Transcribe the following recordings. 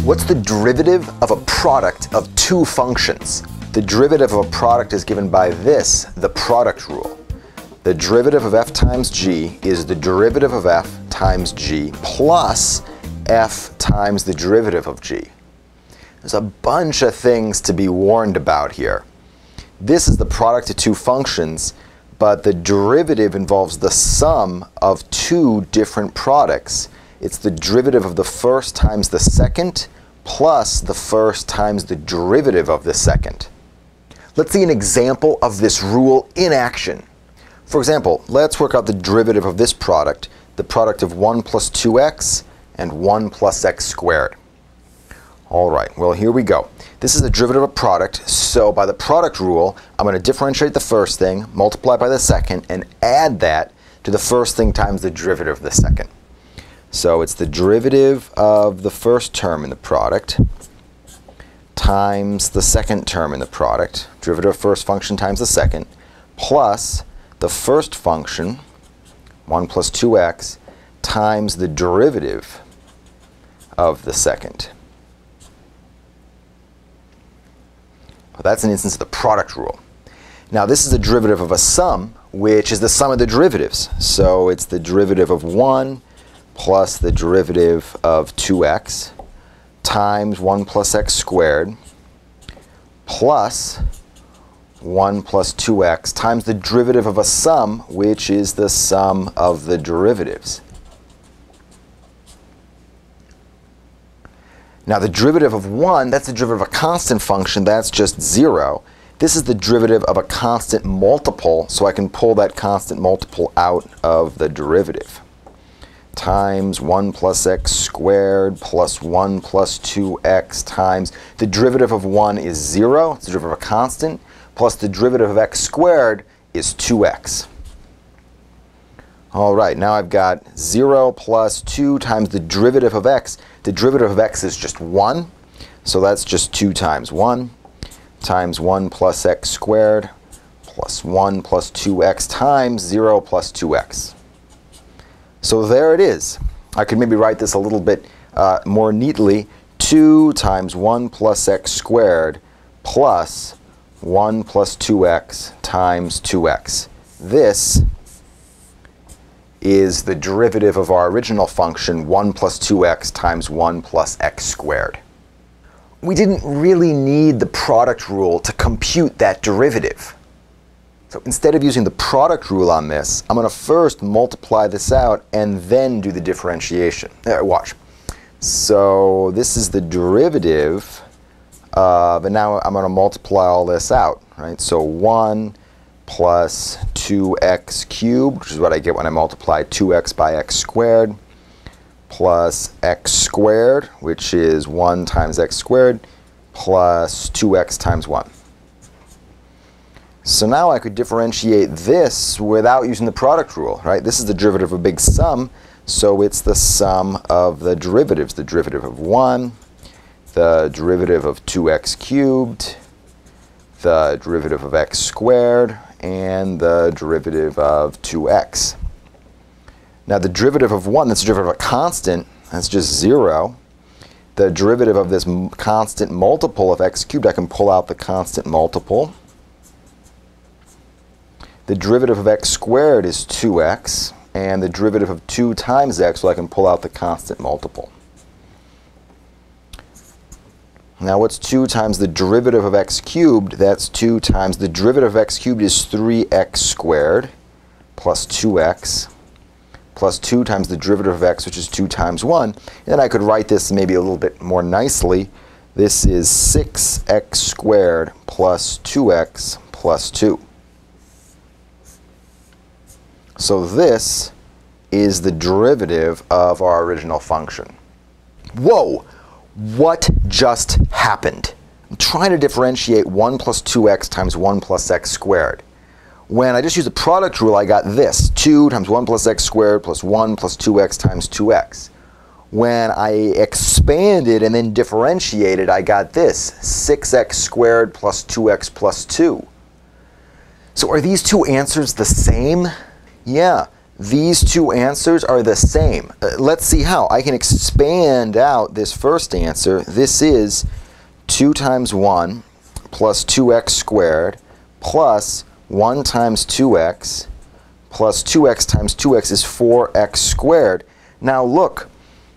What's the derivative of a product of two functions? The derivative of a product is given by this, the product rule. The derivative of f times g is the derivative of f times g plus f times the derivative of g. There's a bunch of things to be warned about here. This is the product of two functions, but the derivative involves the sum of two different products. It's the derivative of the first times the second plus the first times the derivative of the second. Let's see an example of this rule in action. For example, let's work out the derivative of this product, the product of 1 plus 2x and 1 plus x squared. All right, well, here we go. This is the derivative of a product, so by the product rule, I'm going to differentiate the first thing, multiply by the second, and add that to the first thing times the derivative of the second. So it's the derivative of the first term in the product times the second term in the product, derivative of first function times the second, plus the first function, 1 plus 2x, times the derivative of the second. Well, that's an instance of the product rule. Now this is the derivative of a sum, which is the sum of the derivatives. So it's the derivative of 1 plus the derivative of 2x times 1 plus x squared plus 1 plus 2x times the derivative of a sum, which is the sum of the derivatives. Now the derivative of 1, that's the derivative of a constant function, that's just 0. This is the derivative of a constant multiple, so I can pull that constant multiple out of the derivative. Times 1 plus x squared plus 1 plus 2x times the derivative of 1 is 0, it's the derivative of a constant, plus the derivative of x squared is 2x. All right, now I've got 0 plus 2 times the derivative of x. The derivative of x is just 1, so that's just 2 times 1 times 1 plus x squared plus 1 plus 2x times 0 plus 2x. So there it is. I could maybe write this a little bit more neatly. 2 times 1 plus x squared plus 1 plus 2x times 2x. This is the derivative of our original function, 1 plus 2x times 1 plus x squared. We didn't really need the product rule to compute that derivative. So instead of using the product rule on this, I'm going to first multiply this out and then do the differentiation. Watch. So this is the derivative, but now I'm going to multiply all this out, right? So 1 plus 2x cubed, which is what I get when I multiply 2x by x squared, plus x squared, which is 1 times x squared, plus 2x times 1. So now I could differentiate this without using the product rule, right? This is the derivative of a big sum, so it's the sum of the derivatives. The derivative of 1, the derivative of 2x cubed, the derivative of x squared, and the derivative of 2x. Now the derivative of 1, that's the derivative of a constant, that's just 0. The derivative of this constant multiple of x cubed, I can pull out the constant multiple. The derivative of x squared is 2x, and the derivative of 2 times x, so I can pull out the constant multiple. Now what's 2 times the derivative of x cubed? That's 2 times the derivative of x cubed is 3x squared plus 2x plus 2 times the derivative of x, which is 2 times 1. And then I could write this maybe a little bit more nicely. This is 6x squared plus 2x plus 2. So this is the derivative of our original function. Whoa! What just happened? I'm trying to differentiate 1 plus 2x times 1 plus x squared. When I just use the product rule, I got this, 2 times 1 plus x squared plus 1 plus 2x times 2x. When I expanded and then differentiated, I got this, 6x squared plus 2x plus 2. So are these two answers the same? Yeah, these two answers are the same. Let's see how. I can expand out this first answer. This is 2 times 1 plus 2x squared plus 1 times 2x plus 2x times 2x is 4x squared. Now look,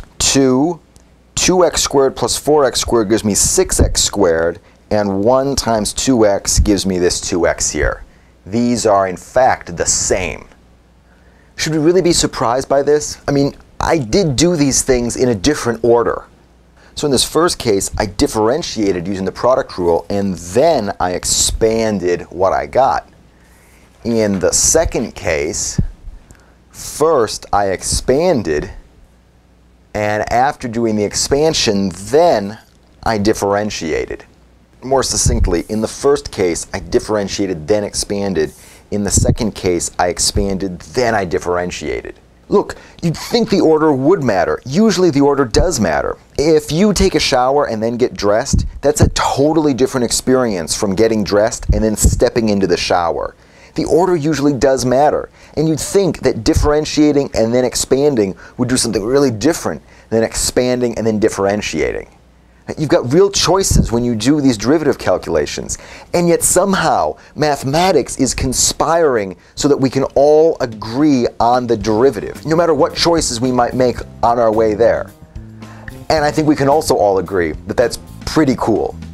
2x squared plus 4x squared gives me 6x squared, and 1 times 2x gives me this 2x here. These are in fact the same. Should we really be surprised by this? I mean, I did do these things in a different order. So in this first case, I differentiated using the product rule, and then I expanded what I got. In the second case, first I expanded, and after doing the expansion, then I differentiated. More succinctly, in the first case, I differentiated, then expanded. In the second case, I expanded, then I differentiated. Look, you'd think the order would matter. Usually the order does matter. If you take a shower and then get dressed, that's a totally different experience from getting dressed and then stepping into the shower. The order usually does matter. And you'd think that differentiating and then expanding would do something really different than expanding and then differentiating. You've got real choices when you do these derivative calculations, and yet somehow mathematics is conspiring so that we can all agree on the derivative, no matter what choices we might make on our way there. And I think we can also all agree that that's pretty cool.